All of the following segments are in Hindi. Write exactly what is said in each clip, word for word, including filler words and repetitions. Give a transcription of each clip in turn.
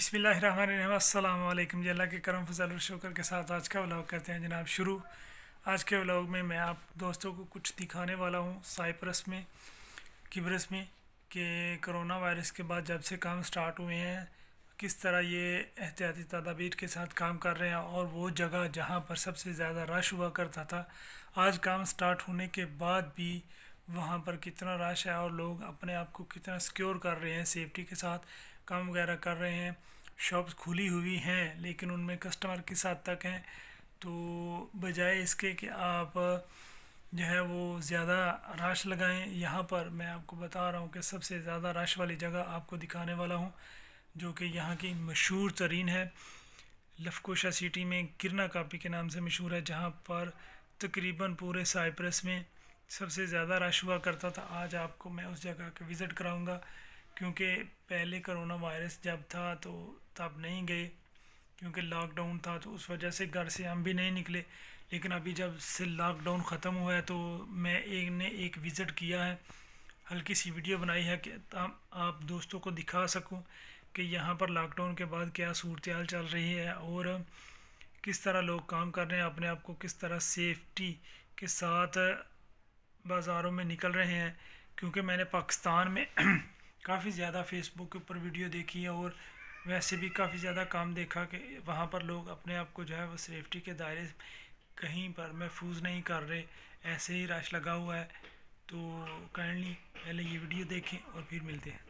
बिस्मिल्लाहिर्रहमानिर्रहीम। अस्सलाम वालेकुम जी। अल्लाह के करम फजल और शुक्र के साथ आज का व्लॉग करते हैं जनाब शुरू। आज के व्लॉग में मैं आप दोस्तों को कुछ दिखाने वाला हूँ साइप्रस में, किब्रस में, कि कोरोना वायरस के बाद जब से काम स्टार्ट हुए हैं किस तरह ये एहतियाती तदाबीर के साथ काम कर रहे हैं। और वो जगह जहाँ पर सबसे ज़्यादा रश हुआ करता था, आज काम स्टार्ट होने के बाद भी वहाँ पर कितना रश है और लोग अपने आप को कितना सिक्योर कर रहे हैं, सेफ्टी के साथ काम वगैरह कर रहे हैं। शॉप्स खुली हुई हैं लेकिन उनमें कस्टमर किस हद तक हैं, तो बजाय इसके कि आप जो है वो ज़्यादा रश लगाएं, यहाँ पर मैं आपको बता रहा हूँ कि सबसे ज़्यादा रश वाली जगह आपको दिखाने वाला हूँ जो कि यहाँ की मशहूर तरीन है। लफकोशा सिटी में किरना कापी के नाम से मशहूर है, जहाँ पर तकरीबन पूरे साइप्रस में सबसे ज़्यादा रश हुआ करता था। आज आपको मैं उस जगह का विज़िट कराऊंगा, क्योंकि पहले कोरोना वायरस जब था तो तब नहीं गए क्योंकि लॉकडाउन था, तो उस वजह से घर से हम भी नहीं निकले। लेकिन अभी जब से लॉकडाउन ख़त्म हुआ है तो मैं एक ने एक विज़िट किया है, हल्की सी वीडियो बनाई है कि आप दोस्तों को दिखा सकूं कि यहाँ पर लॉकडाउन के बाद क्या सूरत हाल चल रही है और किस तरह लोग काम कर रहे हैं, अपने आप को किस तरह सेफ्टी के साथ बाज़ारों में निकल रहे हैं। क्योंकि मैंने पाकिस्तान में काफ़ी ज़्यादा फेसबुक के ऊपर वीडियो देखी है और वैसे भी काफ़ी ज़्यादा काम देखा कि वहाँ पर लोग अपने आप को जो है वो सेफ्टी के दायरे कहीं पर महफूज नहीं कर रहे, ऐसे ही रश लगा हुआ है। तो काइंडली पहले ये वीडियो देखें और फिर मिलते हैं।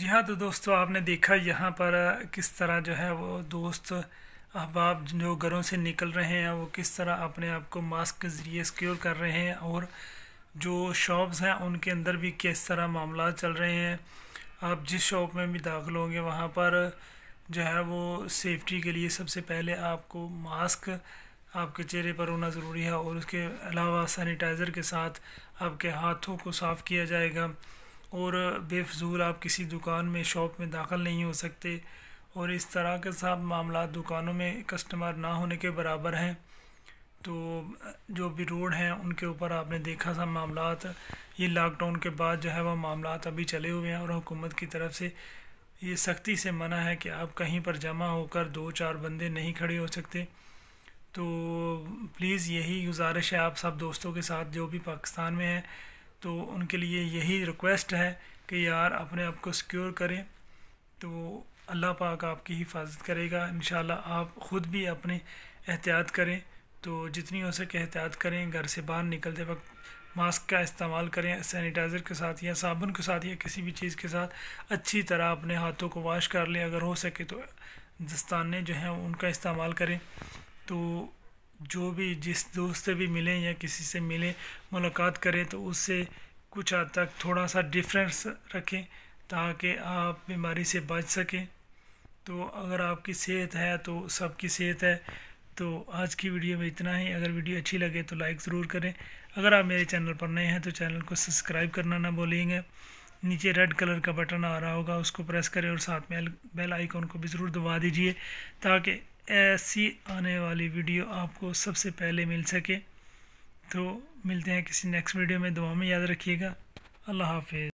जी हाँ, तो दोस्तों आपने देखा यहाँ पर किस तरह जो है वो दोस्त अहबाब जो घरों से निकल रहे हैं वो किस तरह अपने आप को मास्क के ज़रिए सिक्योर कर रहे हैं, और जो शॉप्स हैं उनके अंदर भी किस तरह मामला चल रहे हैं। आप जिस शॉप में भी दाखिल होंगे वहाँ पर जो है वो सेफ्टी के लिए सबसे पहले आपको मास्क आपके चेहरे पर होना ज़रूरी है, और उसके अलावा सैनिटाइज़र के साथ आपके हाथों को साफ़ किया जाएगा। और बेफजूल आप किसी दुकान में शॉप में दाखिल नहीं हो सकते, और इस तरह के सब मामला दुकानों में कस्टमर ना होने के बराबर हैं। तो जो भी रोड हैं उनके ऊपर आपने देखा था मामलात, ये लॉकडाउन के बाद जो है वह मामलात अभी चले हुए हैं, और हुकूमत की तरफ से ये सख्ती से मना है कि आप कहीं पर जमा होकर दो चार बंदे नहीं खड़े हो सकते। तो प्लीज़ यही गुजारिश है आप सब दोस्तों के साथ जो भी पाकिस्तान में हैं, तो उनके लिए यही रिक्वेस्ट है कि यार अपने आप को सिक्योर करें, तो अल्लाह पाक आपकी हिफाजत करेगा इंशाल्लाह। आप ख़ुद भी अपनी एहतियात करें, तो जितनी हो सके एहतियात करें। घर से बाहर निकलते वक्त मास्क का इस्तेमाल करें, सैनिटाइज़र के साथ या साबुन के साथ या किसी भी चीज़ के साथ अच्छी तरह अपने हाथों को वॉश कर लें। अगर हो सके तो दस्ताने जो हैं उनका इस्तेमाल करें। तो जो भी जिस दोस्त से भी मिलें या किसी से मिलें, मुलाकात करें, तो उससे कुछ हद तक थोड़ा सा डिफरेंस रखें ताकि आप बीमारी से बच सकें। तो अगर आपकी सेहत है तो सबकी सेहत है। तो आज की वीडियो में इतना ही। अगर वीडियो अच्छी लगे तो लाइक ज़रूर करें। अगर आप मेरे चैनल पर नए हैं तो चैनल को सब्सक्राइब करना ना भूलिएगा। नीचे रेड कलर का बटन आ रहा होगा, उसको प्रेस करें और साथ में बेल आइकॉन को भी ज़रूर दबा दीजिए ताकि ऐसी आने वाली वीडियो आपको सबसे पहले मिल सके। तो मिलते हैं किसी नेक्स्ट वीडियो में। दुआ में याद रखिएगा। अल्लाह हाफिज़।